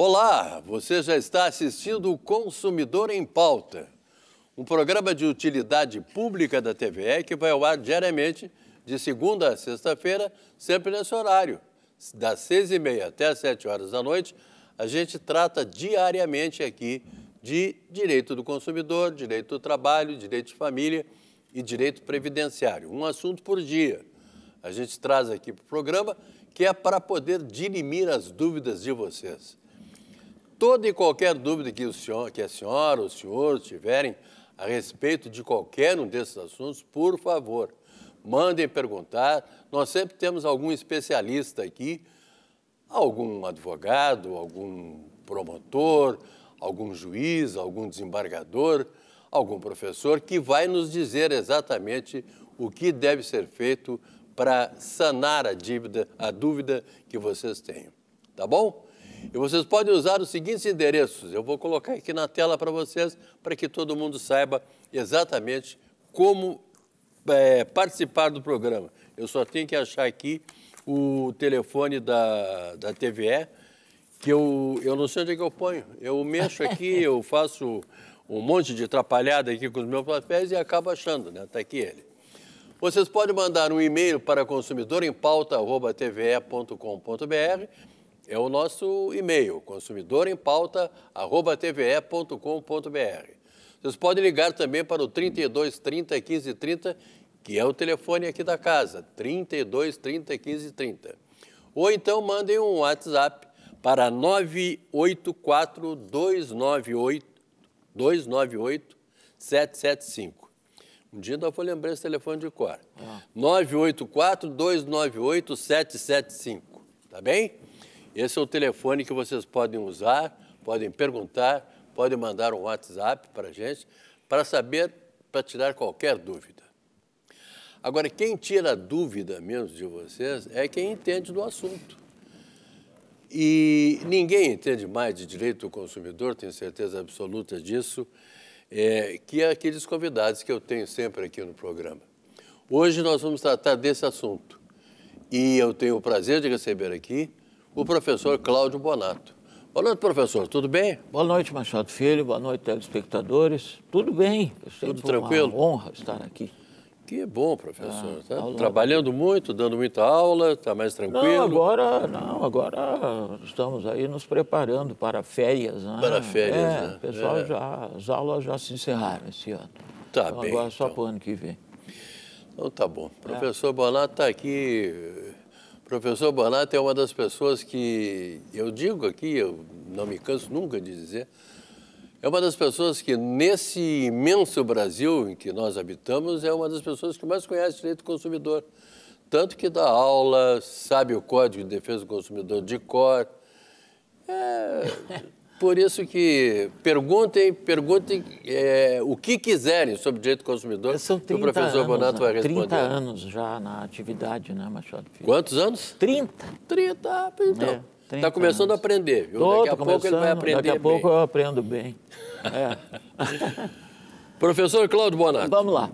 Olá, você já está assistindo o Consumidor em Pauta, um programa de utilidade pública da TVE que vai ao ar diariamente, de segunda a sexta-feira, sempre nesse horário. Das 6h30 até as 7 horas da noite, a gente trata diariamente aqui de direito do consumidor, direito do trabalho, direito de família e direito previdenciário. Um assunto por dia. A gente traz aqui para o programa que é para poder dirimir as dúvidas de vocês. Toda e qualquer dúvida que a senhora ou o senhor tiverem a respeito de qualquer um desses assuntos, por favor, mandem perguntar. Nós sempre temos algum especialista aqui, algum advogado, algum promotor, algum juiz, algum desembargador, algum professor que vai nos dizer exatamente o que deve ser feito para sanar a dúvida que vocês tenham. Tá bom? E vocês podem usar os seguintes endereços. Eu vou colocar aqui na tela para vocês, para que todo mundo saiba exatamente como participar do programa. Eu só tenho que achar aqui o telefone da TVE, que eu não sei onde é que eu ponho. Eu mexo aqui, eu faço um monte de atrapalhada aqui com os meus papéis e acabo achando, né? Está aqui ele. Vocês podem mandar um e-mail para consumidorempauta@tve.com.br. É o nosso e-mail, consumidorempauta@tve.com.br. Vocês podem ligar também para o 32 30 15 30, que é o telefone aqui da casa, 32 30 15 30. Ou então mandem um WhatsApp para 984 298 775. Um dia ainda vou lembrar esse telefone de cor. 984 298 775. Tá bem? Esse é o telefone que vocês podem usar, podem perguntar, podem mandar um WhatsApp para a gente, para saber, para tirar qualquer dúvida. Agora, quem tira a dúvida mesmo de vocês é quem entende do assunto. E ninguém entende mais de direito do consumidor, tenho certeza absoluta disso, que aqueles convidados que eu tenho sempre aqui no programa. Hoje nós vamos tratar desse assunto. E eu tenho o prazer de receber aqui o professor Cláudio Bonato. Boa noite, professor. Tudo bem? Boa noite, Machado Filho. Boa noite, telespectadores. Tudo bem. Tudo tranquilo? É uma honra estar aqui. Que bom, professor. Tá trabalhando muito, dando muita aula, está mais tranquilo? Agora estamos aí nos preparando para férias. Né? Para férias, né? Pessoal, as aulas já se encerraram esse ano. Tá então, bem. Agora só para o ano que vem. Então tá bom. Professor Bonato está aqui. Professor Bonato é uma das pessoas que, eu digo aqui, eu não me canso nunca de dizer, é uma das pessoas que, nesse imenso Brasil em que nós habitamos, é uma das pessoas que mais conhece direito do consumidor. Tanto que dá aula, sabe o Código de Defesa do Consumidor de cor. Por isso que perguntem o que quiserem sobre direito do consumidor, que o professor Bonato vai responder. 30 anos já na atividade, né, Machado Filho? Quantos anos? 30. 30, então. Está começando a aprender, viu? Daqui a pouco ele vai aprender bem. Daqui a pouco eu aprendo bem. Professor Cláudio Bonato. Vamos lá.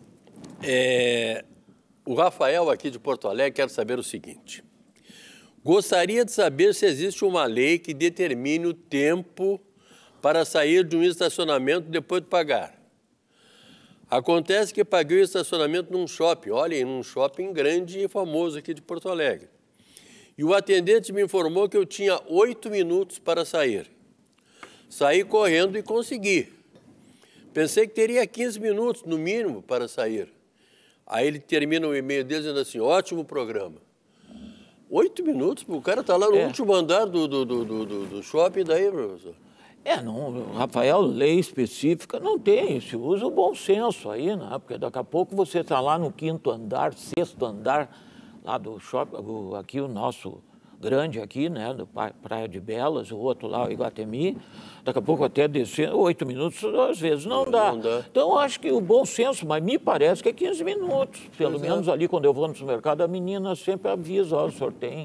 O Rafael, aqui de Porto Alegre, quer saber o seguinte. Gostaria de saber se existe uma lei que determine o tempo para sair de um estacionamento depois de pagar. Acontece que paguei o estacionamento num shopping, olhem, num shopping grande e famoso aqui de Porto Alegre. E o atendente me informou que eu tinha 8 minutos para sair. Saí correndo e consegui. Pensei que teria 15 minutos, no mínimo, para sair. Aí ele termina o e-mail dele dizendo assim, ótimo programa. 8 minutos? O cara está lá no último andar do shopping, daí, professor? Não, Rafael, lei específica não tem, se usa o bom senso aí, né? Porque daqui a pouco você está lá no 5º andar, 6º andar, lá do shopping, aqui o nosso grande aqui, né, do Praia de Belas, o outro lá, o Iguatemi, daqui a pouco até descer, 8 minutos, às vezes não dá. Então, acho que o bom senso, mas me parece que é 15 minutos, pelo menos ali quando eu vou no supermercado, a menina sempre avisa, ó, o senhor tem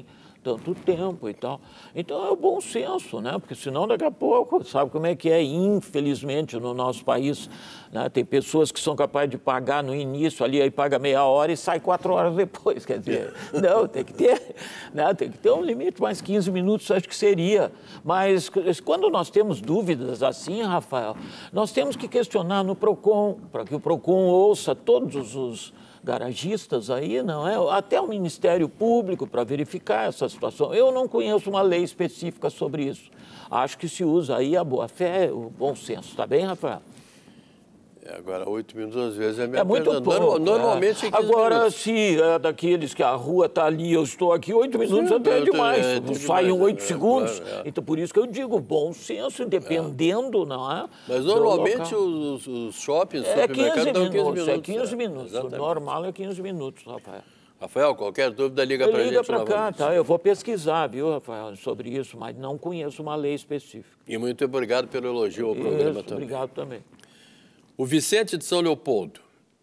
tanto tempo e tal. Então é o bom senso, né? Porque senão daqui a pouco, sabe como é que é, infelizmente, no nosso país, né? Tem pessoas que são capazes de pagar no início ali, aí paga meia hora e sai 4 horas depois, quer dizer, não, tem que ter, né? Tem que ter um limite, mais 15 minutos acho que seria. Mas quando nós temos dúvidas assim, Rafael, nós temos que questionar no PROCON, para que o PROCON ouça todos os garagistas aí, não é? Até o Ministério Público para verificar essa situação. Eu não conheço uma lei específica sobre isso. Acho que se usa aí a boa-fé, o bom senso. Está bem, Rafael? Agora, 8 minutos às vezes é minha muito pouco. Normalmente é 15 Agora, minutos. se é daqueles que a rua está ali, eu estou aqui, 8 minutos até é demais. Saem 8 segundos. Claro, Então, por isso que eu digo, bom senso, dependendo, não é? Mas normalmente os shoppings, supermercados dão 15 minutos. É 15 minutos. O normal é 15 minutos, Rafael. Rafael, qualquer dúvida, liga para a gente. Liga para cá, tá? Eu vou pesquisar, viu, Rafael, sobre isso, mas não conheço uma lei específica. E muito obrigado pelo elogio ao programa também. Obrigado também. O Vicente de São Leopoldo.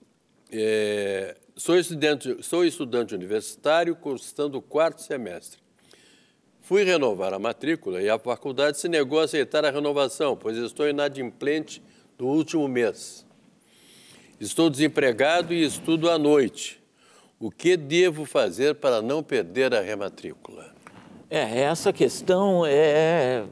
Sou estudante universitário, cursando o 4º semestre. Fui renovar a matrícula e a faculdade se negou a aceitar a renovação, pois estou inadimplente do último mês. Estou desempregado e estudo à noite. O que devo fazer para não perder a rematrícula? Essa questão é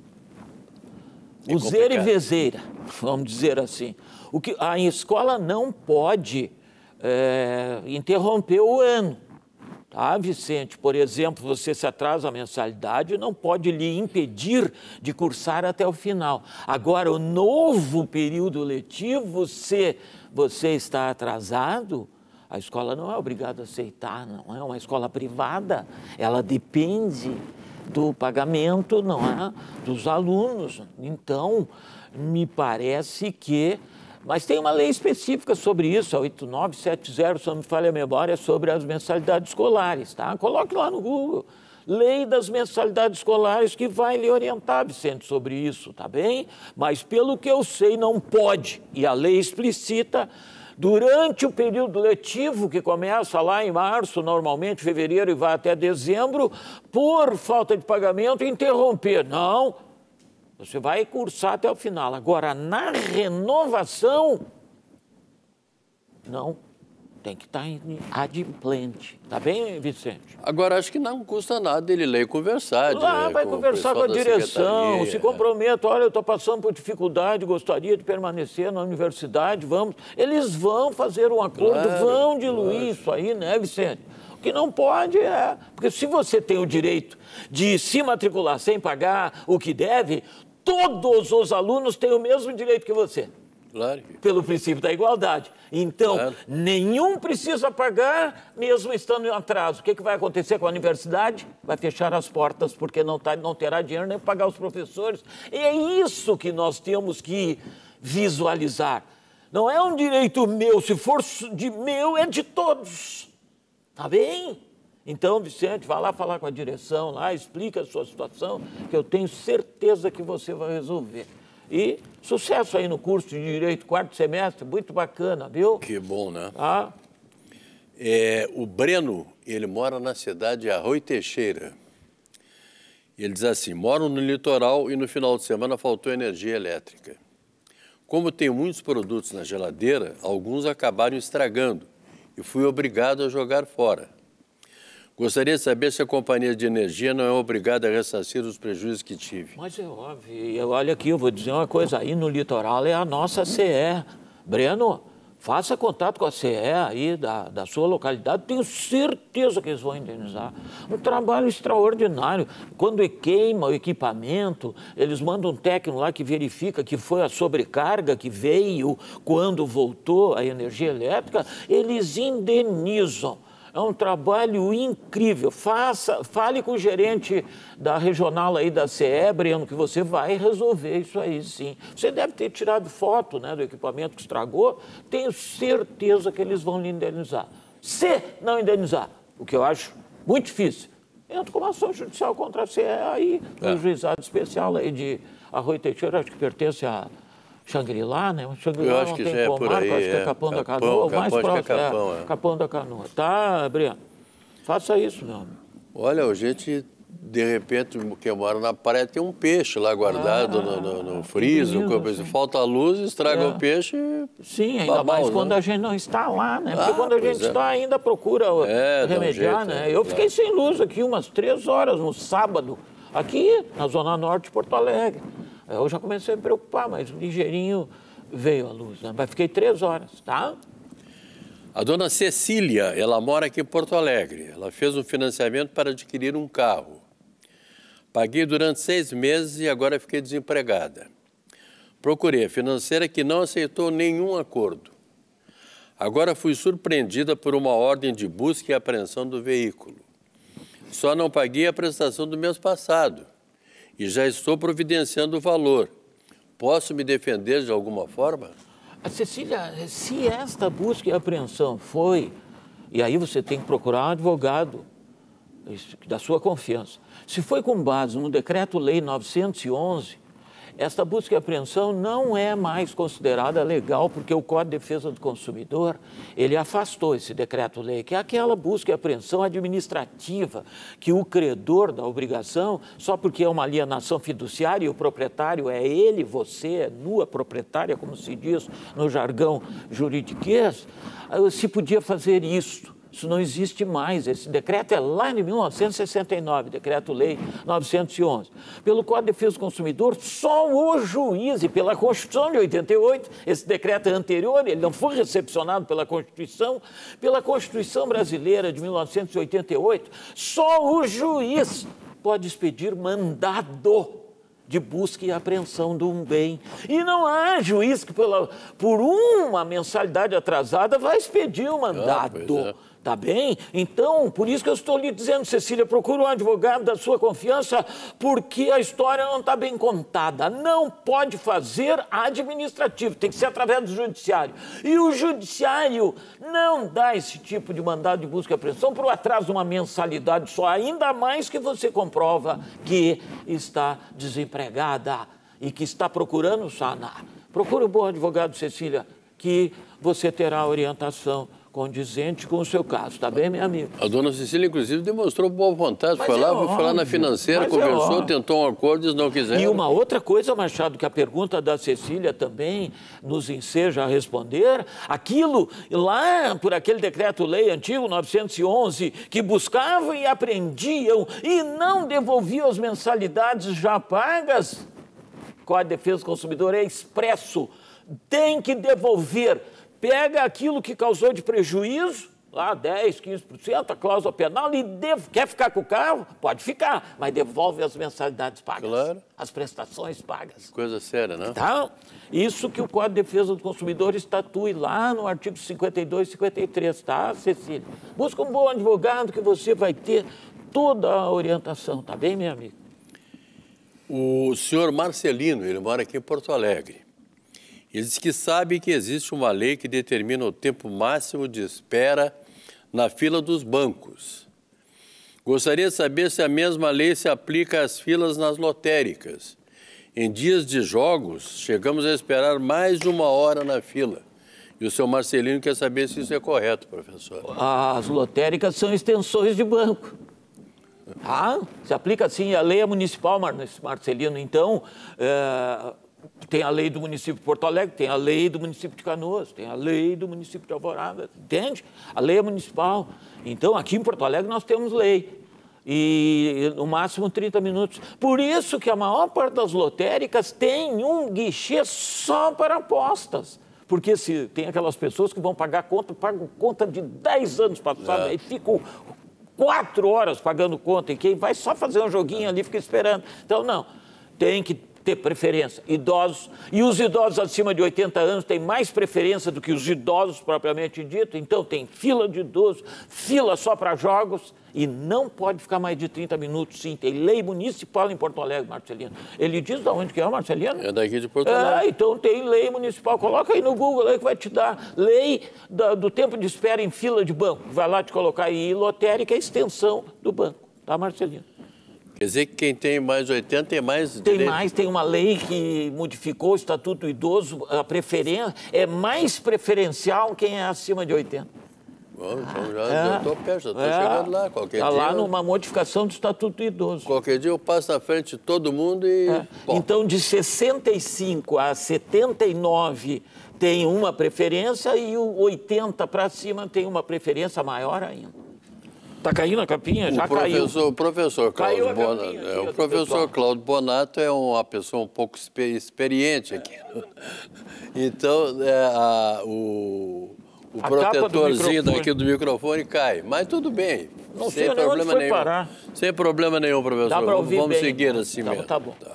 useira e vezeira, vamos dizer assim. A escola não pode interromper o ano, tá, Vicente? Por exemplo, você se atrasa a mensalidade, não pode lhe impedir de cursar até o final. Agora, o novo período letivo, se você está atrasado, a escola não é obrigada a aceitar, não é uma escola privada, ela depende do pagamento, não é, dos alunos. Então, me parece que... Mas tem uma lei específica sobre isso, a 8970, se não me falha a memória, sobre as mensalidades escolares, tá? Coloque lá no Google. Lei das mensalidades escolares que vai lhe orientar, Vicente, sobre isso, tá bem? Mas, pelo que eu sei, não pode. E a lei explicita... Durante o período letivo, que começa lá em março, normalmente, fevereiro e vai até dezembro, por falta de pagamento, interromper. Não, você vai cursar até o final. Agora, na renovação, não, tem que estar adimplente. Tá bem, Vicente? Agora, acho que não custa nada ele ler e conversar. Vai conversar com a direção, se comprometa, olha, eu estou passando por dificuldade, gostaria de permanecer na universidade, vamos. Eles vão fazer um acordo, vão diluir isso aí, né, Vicente? O que não pode porque se você tem o direito de se matricular sem pagar o que deve, todos os alunos têm o mesmo direito que você. Claro. Pelo princípio da igualdade. Então, nenhum precisa pagar, mesmo estando em atraso. O que vai acontecer com a universidade? Vai fechar as portas, porque não terá dinheiro nem para pagar os professores. E é isso que nós temos que visualizar. Não é um direito meu, se for de meu, é de todos. Tá bem? Então, Vicente, vá lá falar com a direção, lá, explica a sua situação, que eu tenho certeza que você vai resolver. E sucesso aí no curso de Direito, 4º semestre, muito bacana, viu? Que bom, né? O Breno, ele mora na cidade de Arroio Teixeira. Ele diz assim, moro no litoral e no final de semana faltou energia elétrica. Como tem muitos produtos na geladeira, alguns acabaram estragando e fui obrigado a jogar fora. Gostaria de saber se a companhia de energia não é obrigada a ressarcir os prejuízos que tive. Mas é óbvio. Olha aqui, eu vou dizer uma coisa. Aí no litoral é a nossa CE. Breno, faça contato com a CE aí da sua localidade. Tenho certeza que eles vão indenizar. Um trabalho extraordinário. Quando queima o equipamento, eles mandam um técnico lá que verifica que foi a sobrecarga que veio quando voltou a energia elétrica. Eles indenizam. É um trabalho incrível. Fale com o gerente da regional aí da CE, Breno, que você vai resolver isso aí, sim. Você deve ter tirado foto, né, do equipamento que estragou. Tenho certeza que eles vão lhe indenizar. Se não indenizar, o que eu acho muito difícil, entra com uma ação judicial contra a CE aí, no juizado especial aí de Arroio Teixeira, acho que pertence a Xangri-Lá, né? Xangri-Lá não tem comarca, acho que é Capão da Canoa, mais próximo, Capão da Canoa. Tá, Breno? Faça isso, meu amigo. Olha, a gente, de repente, quem mora na praia tem um peixe lá guardado no freezer, assim. Falta a luz, estraga o peixe. Sim, ainda mais quando a gente não está lá, né? Porque quando a gente está, ainda procura remediar, né? Eu fiquei sem luz aqui umas 3 horas no sábado, aqui na Zona Norte de Porto Alegre. Eu já comecei a me preocupar, mas ligeirinho veio a luz, né? Mas fiquei 3 horas, tá? A dona Cecília, ela mora aqui em Porto Alegre. Ela fez um financiamento para adquirir um carro. Paguei durante 6 meses e agora fiquei desempregada. Procurei a financeira que não aceitou nenhum acordo. Agora fui surpreendida por uma ordem de busca e apreensão do veículo. Só não paguei a prestação do mês passado e já estou providenciando o valor. Posso me defender de alguma forma? Cecília, se esta busca e apreensão foi, e aí você tem que procurar um advogado da sua confiança. Se foi com base no Decreto-Lei 911, esta busca e apreensão não é mais considerada legal, porque o Código de Defesa do Consumidor, ele afastou esse decreto-lei, que é aquela busca e apreensão administrativa, que o credor da obrigação, só porque é uma alienação fiduciária e o proprietário é ele, você, é nua proprietária, como se diz no jargão juridiquês, se podia fazer isso. Isso não existe mais. Esse decreto é lá de 1969, Decreto-Lei 911. Pelo Código de Defesa do Consumidor, só o juiz, e pela Constituição de 88, esse decreto é anterior, ele não foi recepcionado pela Constituição brasileira de 1988, só o juiz pode expedir mandado de busca e apreensão de um bem. E não há juiz que, por uma mensalidade atrasada, vai expedir o mandado. Tá bem? Então, por isso que eu estou lhe dizendo, Cecília, procure um advogado da sua confiança, porque a história não está bem contada. Não pode fazer administrativo, tem que ser através do judiciário. E o judiciário não dá esse tipo de mandado de busca e apreensão por atraso de uma mensalidade só, ainda mais que você comprova que está desempregada e que está procurando sanar. Procure um bom advogado, Cecília, que você terá orientação condizente com o seu caso, tá bem, minha amiga? A dona Cecília, inclusive, demonstrou boa vontade, foi lá na financeira, conversou, tentou um acordo, eles não quiseram. E uma outra coisa, Machado, que a pergunta da Cecília também nos enseja a responder, aquilo lá, por aquele decreto-lei antigo, 911, que buscavam e apreendiam e não devolviam as mensalidades já pagas, Código de Defesa do Consumidor é expresso, tem que devolver. Pega aquilo que causou de prejuízo, lá 10%, 15%, a cláusula penal, e quer ficar com o carro? Pode ficar, mas devolve as mensalidades pagas, claro. As prestações pagas. Coisa séria, né? Então, isso que o Código de Defesa do Consumidor estatui lá no artigo 52 e 53, tá, Cecília? Busca um bom advogado que você vai ter toda a orientação, tá bem, minha amiga? O senhor Marcelino, ele mora aqui em Porto Alegre. Ele diz que sabe que existe uma lei que determina o tempo máximo de espera na fila dos bancos. Gostaria de saber se a mesma lei se aplica às filas nas lotéricas. Em dias de jogos, chegamos a esperar mais de 1 hora na fila. E o senhor Marcelino quer saber se isso é correto, professor. As lotéricas são extensões de banco. Se aplica assim, a lei é municipal, Marcelino, então... Tem a lei do município de Porto Alegre, tem a lei do município de Canoas, tem a lei do município de Alvorada, entende? A lei é municipal. Então, aqui em Porto Alegre nós temos lei. E no máximo 30 minutos. Por isso que a maior parte das lotéricas tem um guichê só para apostas. Porque se tem aquelas pessoas que vão pagar conta, pagam conta de 10 anos passados, aí ficam 4 horas pagando conta, e quem vai só fazer um joguinho ali fica esperando. Então, não, tem que ter preferência. Idosos, e os idosos acima de 80 anos têm mais preferência do que os idosos propriamente dito, então tem fila de idosos, fila só para jogos, e não pode ficar mais de 30 minutos, sim. Tem lei municipal em Porto Alegre, Marcelino. Ele diz de onde que é, Marcelino? É daqui de Porto Alegre. Então tem lei municipal. Coloca aí no Google aí que vai te dar lei do tempo de espera em fila de banco. Vai lá te colocar aí, lotérica é a extensão do banco, tá, Marcelino? Quer dizer que quem tem mais de 80 tem mais direito? Tem mais, tem uma lei que modificou o Estatuto do Idoso, a preferência, é mais preferencial quem é acima de 80. Então já estou perto, já estou chegando lá. Está lá numa modificação do Estatuto do Idoso. Qualquer dia eu passo na frente de todo mundo e... Então, de 65 a 79 tem uma preferência e o 80 para cima tem uma preferência maior ainda. Está caindo a capinha? Já caiu. O professor Cláudio Bonato, o professor Cláudio Bonato é uma pessoa um pouco experiente aqui. Então, o protetorzinho daqui do microfone cai. Mas tudo bem. Não sei onde foi parar. Sem problema nenhum, professor. Dá para ouvir Vamos bem, seguir então. assim mesmo. Tá bom.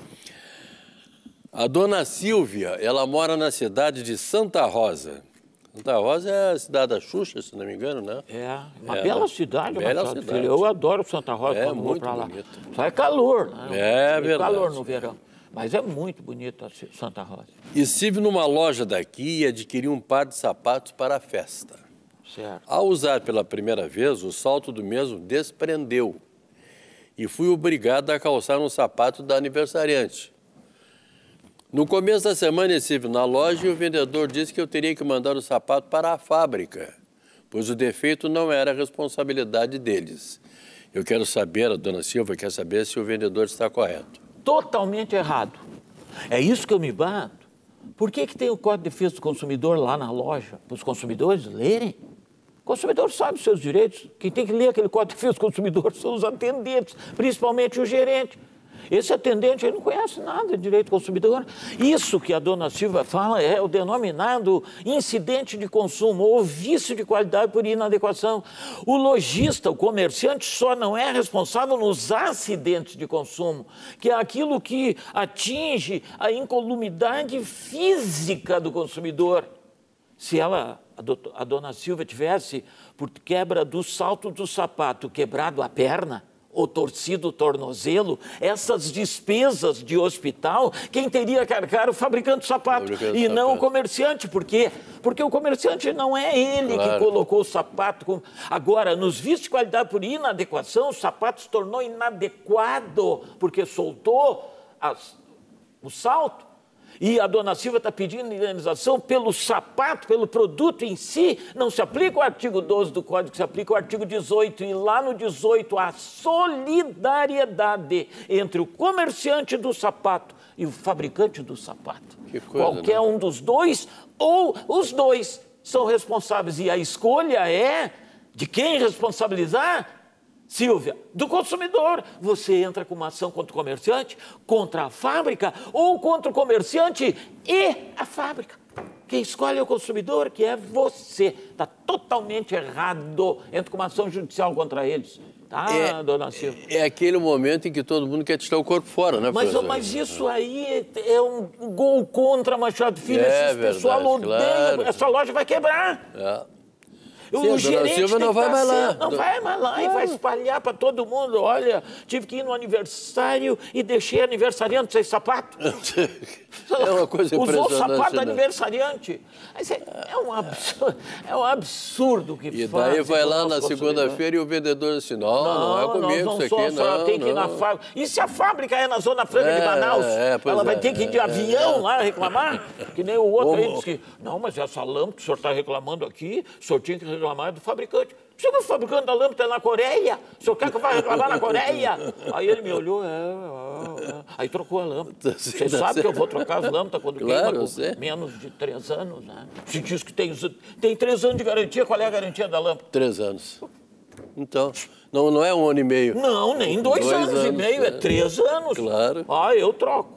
A dona Silvia, ela mora na cidade de Santa Rosa. Santa Rosa é a cidade da Xuxa, se não me engano, né? É, uma bela cidade, bela cidade. cidade. Eu adoro Santa Rosa quando vou para lá. Bonito. Só é calor, né? É verdade. Calor no verão. Mas é muito bonita Santa Rosa. Estive numa loja daqui e adquiri um par de sapatos para a festa. Certo. Ao usar pela primeira vez, o salto do mesmo desprendeu e fui obrigado a calçar um sapato da aniversariante. No começo da semana estive na loja e o vendedor disse que eu teria que mandar o sapato para a fábrica, pois o defeito não era responsabilidade deles. Eu quero saber, a dona Silva quer saber se o vendedor está correto. Totalmente errado. É isso que eu me bato. Por que tem o Código de Defesa do Consumidor lá na loja, para os consumidores lerem? O consumidor sabe os seus direitos. Quem tem que ler aquele Código de Defesa do Consumidor são os atendentes, principalmente o gerente. Esse atendente ele não conhece nada de direito do consumidor. Isso que a dona Silva fala é o denominado incidente de consumo ou vício de qualidade por inadequação. O lojista, o comerciante, só não é responsável nos acidentes de consumo, que é aquilo que atinge a incolumidade física do consumidor. Se ela, a dona Silva, tivesse, por quebra do salto do sapato, quebrado a perna, ou torcido o tornozelo, essas despesas de hospital, quem teria que arcar? O fabricante do sapato e não o comerciante. Por quê? Porque o comerciante não é ele que colocou o sapato. Agora, nos vícios de qualidade por inadequação, o sapato se tornou inadequado porque soltou o salto. E a dona Silva está pedindo indenização pelo sapato, pelo produto em si. Não se aplica o artigo 12 do Código, se aplica o artigo 18. E lá no 18, a solidariedade entre o comerciante do sapato e o fabricante do sapato. Que coisa, qualquer um dos dois ou os dois são responsáveis. E a escolha é de quem responsabilizar? Silvia, do consumidor. Você entra com uma ação contra o comerciante, contra a fábrica ou contra o comerciante e a fábrica. Quem escolhe é o consumidor, que é você. Está totalmente errado. Entra com uma ação judicial contra eles. Tá, dona Silvia? É aquele momento em que todo mundo quer tirar o corpo fora, né, professor? Mas isso aí é um gol contra Machado Filho. Esse pessoal odeia. Claro. Essa loja vai quebrar. O gerente Silva não vai mais lá. Não vai mais lá e vai espalhar para todo mundo. Olha, tive que ir no aniversário e deixei aniversariante sem sapato. É uma coisa impressionante. Usou o sapato do aniversariante. É um absurdo que E daí vai lá na segunda-feira e o vendedor disse, não é comigo isso aqui, não. Tem que ir na fábrica. E se a fábrica é na Zona Franca de Manaus? Ela vai ter que ir de avião lá reclamar? Que nem o outro aí disse que, não, mas essa lâmpada que o senhor está reclamando aqui, o senhor tinha que reclamar do fabricante. O fabricante da lâmpada é na Coreia. O senhor quer que eu vá reclamar na Coreia? Aí ele me olhou, aí trocou a lâmpada. Você sabe que eu vou trocar as lâmpadas quando queima com menos de 3 anos, né? Se diz que tem 3 anos de garantia, qual é a garantia da lâmpada? 3 anos. Então, não é 1 ano e meio. Não, nem 2 anos e meio, é 3 anos. Claro. Eu troco.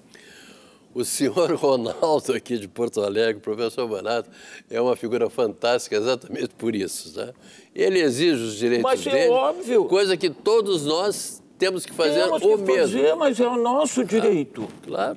O senhor Ronaldo, aqui de Porto Alegre, o professor Bonato, é uma figura fantástica exatamente por isso. Né? Ele exige os direitos dele, óbvio. Coisa que todos nós temos que fazer o mesmo. Mas é o nosso direito. Claro.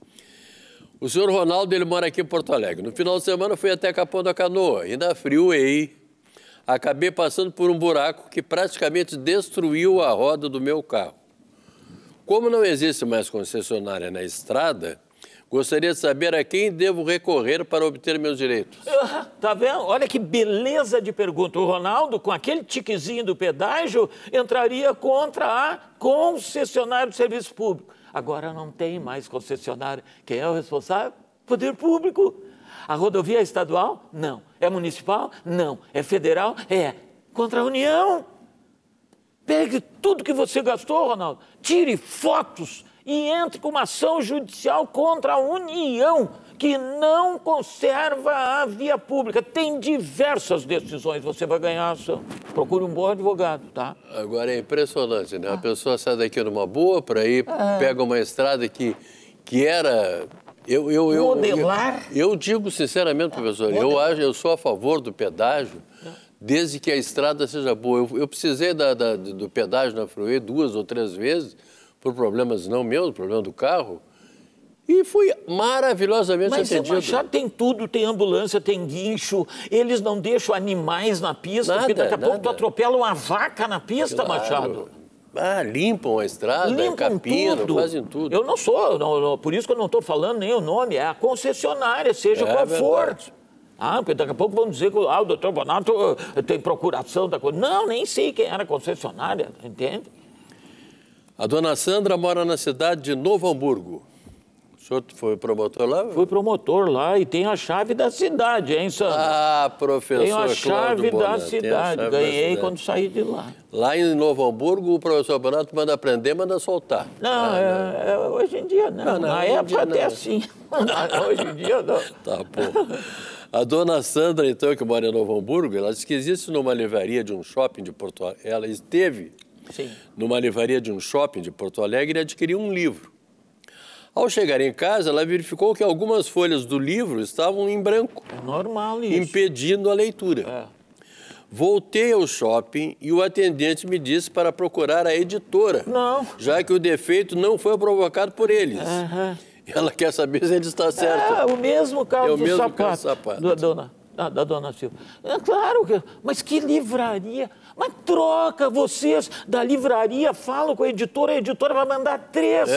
O senhor Ronaldo, ele mora aqui em Porto Alegre. No final de semana, fui até Capão da Canoa e na freeway acabei passando por um buraco que praticamente destruiu a roda do meu carro. Como não existe mais concessionária na estrada, gostaria de saber a quem devo recorrer para obter meus direitos. Tá vendo? Olha que beleza de pergunta. O Ronaldo, com aquele tiquezinho do pedágio, entraria contra a concessionária do serviço público. Agora não tem mais concessionária. Quem é o responsável? Poder público. A rodovia é estadual? Não. É municipal? Não. É federal? É. Contra a União. Pegue tudo que você gastou, Ronaldo, tire fotos e entre com uma ação judicial contra a União, que não conserva a via pública. Tem diversas decisões, você vai ganhar a ação. Procure um bom advogado, tá? Agora é impressionante, né? A pessoa sai daqui numa boa para ir, pega uma estrada que era... Modelar? Eu digo sinceramente, professor, eu sou a favor do pedágio, desde que a estrada seja boa. Eu precisei do pedágio na Freeway 2 ou 3 vezes, por problemas não meus, problema do carro, e fui maravilhosamente atendido. Mas já tem tudo, tem ambulância, tem guincho, eles não deixam animais na pista, porque daqui a pouco tu atropela uma vaca na pista, claro. Machado. Limpam a estrada, capinam, fazem tudo. Eu não sou, por isso que eu não estou falando nem o nome, é a concessionária, seja qual for. Porque daqui a pouco vão dizer que o doutor Bonato tem procuração da coisa. Não, nem sei quem era a concessionária, entende? A dona Sandra mora na cidade de Novo Hamburgo. O senhor foi promotor lá? Fui promotor lá e tem a chave da cidade, hein, Sandra? Professor, tem a chave da cidade, ganhei quando saí de lá. Lá em Novo Hamburgo, o professor Bonato manda prender, manda soltar. Não, hoje em dia não. Na época até assim. Hoje em dia não. Tá bom. A dona Sandra, então, que mora em Novo Hamburgo, ela disse que existe numa livraria de um shopping de Porto Alegre. Ela esteve numa livraria de um shopping de Porto Alegre e adquiriu um livro. Ao chegar em casa, ela verificou que algumas folhas do livro estavam em branco. É normal isso. Impedindo a leitura. Voltei ao shopping e o atendente me disse para procurar a editora. Não. Já que o defeito não foi provocado por eles. Ela quer saber se ele está certo. O mesmo caso do sapato. Da dona Silva. Claro, mas que livraria. Mas troca vocês da livraria, falam com a editora vai mandar 3.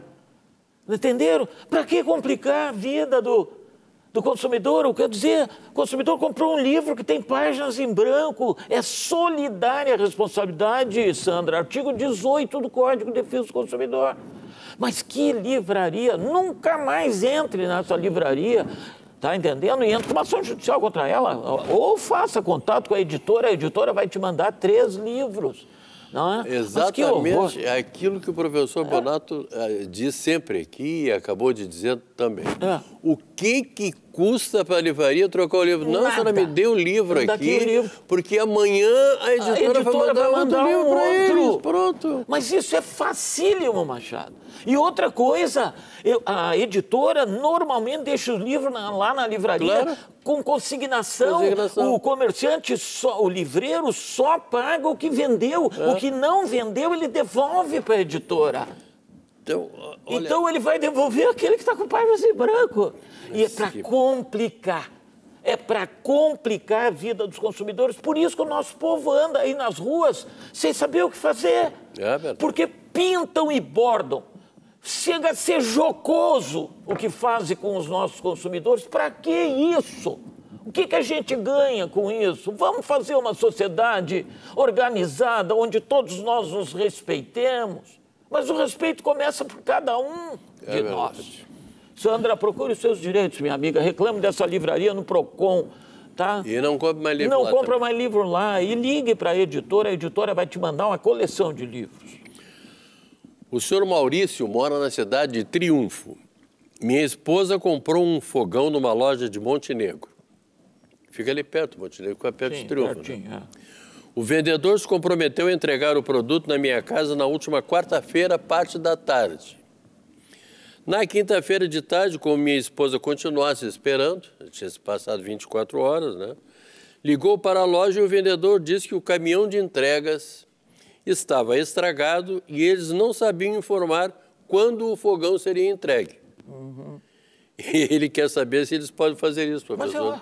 Entenderam? Para que complicar a vida do consumidor? Quer dizer, o consumidor comprou um livro que tem páginas em branco. É solidária a responsabilidade, Sandra. Artigo 18 do Código de Defesa do Consumidor. Mas que livraria? Nunca mais entre nessa livraria, tá entendendo? E entra com uma ação judicial contra ela. Ou faça contato com a editora vai te mandar 3 livros. Não é? Exatamente aquilo que o professor Bonato diz sempre aqui e acabou de dizer também. O que custa para a livraria trocar o livro? Não, a senhora me deu o livro aqui, porque amanhã a editora vai mandar um outro livro para eles. Pronto. Mas isso é facílimo, Machado. E outra coisa, a editora normalmente deixa os livros lá na livraria com consignação. O comerciante, o livreiro só paga o que vendeu. O que não vendeu, ele devolve para a editora. Então ele vai devolver aquele que está com páginas em branco. E é para complicar. É para complicar a vida dos consumidores. Por isso que o nosso povo anda aí nas ruas sem saber o que fazer. Porque pintam e bordam. Chega a ser jocoso o que fazem com os nossos consumidores. Para que isso? O que a gente ganha com isso? Vamos fazer uma sociedade organizada, onde todos nós nos respeitemos. Mas o respeito começa por cada um de nós. Sandra, procure os seus direitos, minha amiga. Reclame dessa livraria no Procon, tá? E não compre mais livro lá. Não compra mais livro lá. E ligue para a editora vai te mandar uma coleção de livros. O senhor Maurício mora na cidade de Triunfo. Minha esposa comprou um fogão numa loja de Montenegro. Fica ali perto, Montenegro, fica perto de Triunfo. Né? O vendedor se comprometeu a entregar o produto na minha casa na última quarta-feira, parte da tarde. Na quinta-feira de tarde, como minha esposa continuasse esperando, tinha se passado 24 horas, né? Ligou para a loja e o vendedor disse que o caminhão de entregas estava estragado e eles não sabiam informar quando o fogão seria entregue. E ele quer saber se eles podem fazer isso, professor.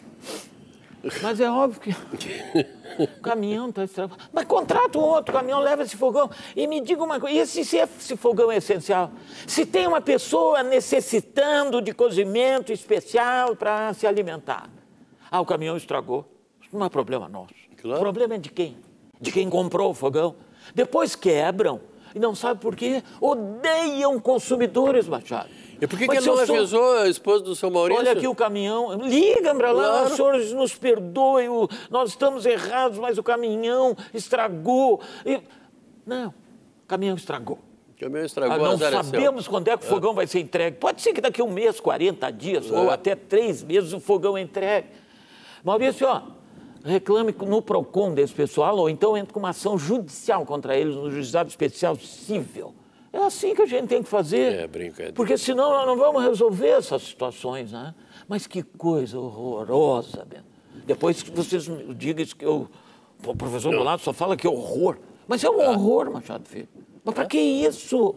Mas é óbvio que o caminhão está estragado. Mas contrata um outro caminhão, leva esse fogão. E me diga uma coisa, se esse fogão é essencial? Se tem uma pessoa necessitando de cozimento especial para se alimentar. O caminhão estragou. Não é problema nosso. O problema é de quem? De quem comprou o fogão. Depois quebram. E não sabe por quê? Odeiam consumidores, Machado. E por que ele não avisou a esposa do seu Maurício? Olha aqui o caminhão, liga para lá, Claro. os senhores nos perdoem, nós estamos errados, mas o caminhão estragou. Não, o caminhão estragou. O caminhão estragou, Não azar é seu. sabemos quando é que o fogão vai ser entregue. Pode ser que daqui a 1 mês, 40 dias, ou até 3 meses o fogão é entregue. Maurício, reclame no PROCON desse pessoal, ou então entre com uma ação judicial contra eles no Juizado Especial Cível. É assim que a gente tem que fazer. É brincadeira. Porque senão nós não vamos resolver essas situações, né? Mas que coisa horrorosa, Bento. Depois que vocês me digam isso que o professor Bolado só fala que é horror. Mas é um horror, Machado Filho. Mas para que isso?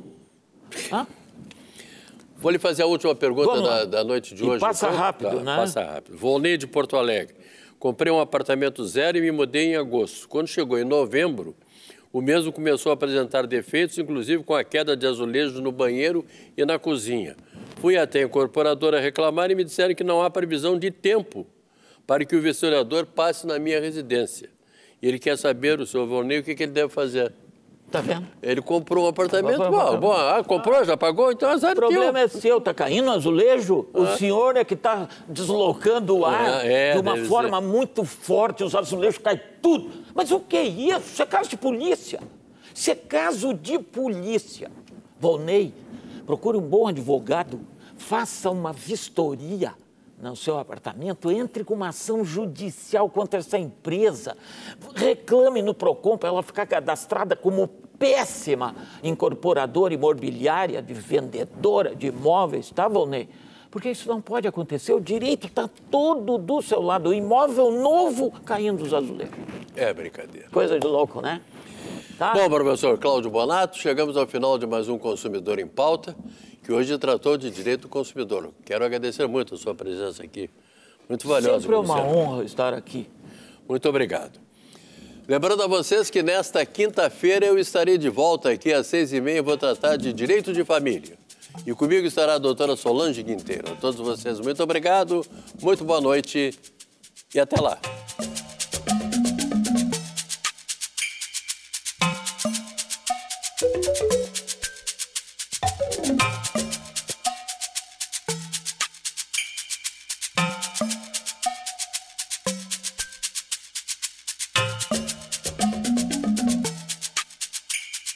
Vou lhe fazer a última pergunta da noite de hoje. Passa rápido, né? Passa rápido. Volney de Porto Alegre. Comprei um apartamento zero e me mudei em agosto. Quando chegou em novembro, o mesmo começou a apresentar defeitos, inclusive com a queda de azulejos no banheiro e na cozinha. Fui até a incorporadora reclamar e me disseram que não há previsão de tempo para que o vistoriador passe na minha residência. E ele quer saber, o senhor Volney, o que ele deve fazer. Tá vendo? Ele comprou um apartamento, comprou, já pagou, então azar teu. O problema é seu, tá caindo azulejo, o senhor é que está deslocando o ar de uma forma muito forte, os azulejos caem tudo. Mas o que é isso? Isso é caso de polícia. Isso é caso de polícia. Volney, procure um bom advogado, faça uma vistoria no seu apartamento, entre com uma ação judicial contra essa empresa, reclame no PROCON para ela ficar cadastrada como péssima incorporadora imobiliária, de vendedora de imóveis, tá, Volney? Porque isso não pode acontecer, o direito está todo do seu lado, o imóvel novo caindo dos azulejos. É brincadeira. Coisa de louco, né? Tá? Bom, professor Cláudio Bonato, chegamos ao final de mais um Consumidor em Pauta, que hoje tratou de direito do consumidor. Quero agradecer muito a sua presença aqui. Muito valiosa. Sempre é uma honra estar aqui. Muito obrigado. Lembrando a vocês que nesta quinta-feira eu estarei de volta aqui às 6h30 e vou tratar de direito de família. E comigo estará a doutora Solange Guinteiro. A todos vocês, muito obrigado, muito boa noite e até lá.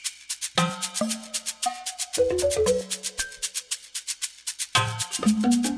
Thank you.